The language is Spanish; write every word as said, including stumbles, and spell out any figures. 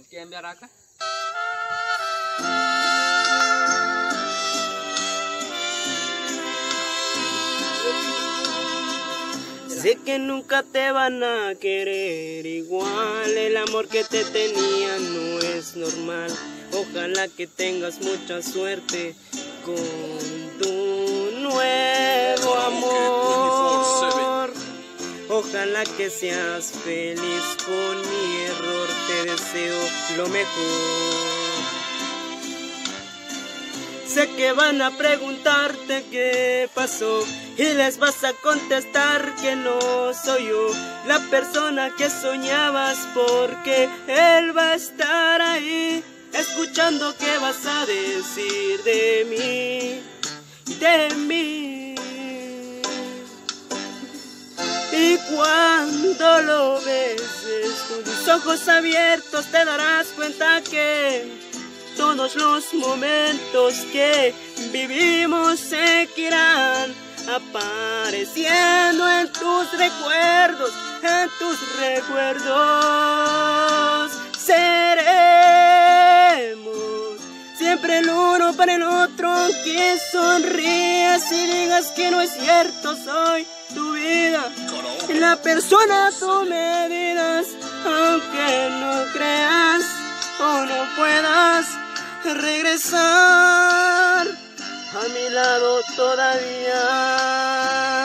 ¿Qué enviar acá? Sé que nunca te van a querer igual, el amor que te tenía no es normal. Ojalá que tengas mucha suerte con tu nuevo amor. Ojalá que seas feliz con mi error, te deseo lo mejor. Sé que van a preguntarte qué pasó y les vas a contestar que no soy yo la persona que soñabas, porque él va a estar ahí escuchando qué vas a decir de mí, de mí. Y cuando lo beses con tus ojos abiertos te darás cuenta que todos los momentos que vivimos seguirán apareciendo en tus recuerdos, en tus recuerdos. Seremos siempre el uno para el otro, aunque sonrías y digas que no es cierto, soy tu vida, la persona tú me dirás, aunque no creas o no puedas regresar a mi lado todavía.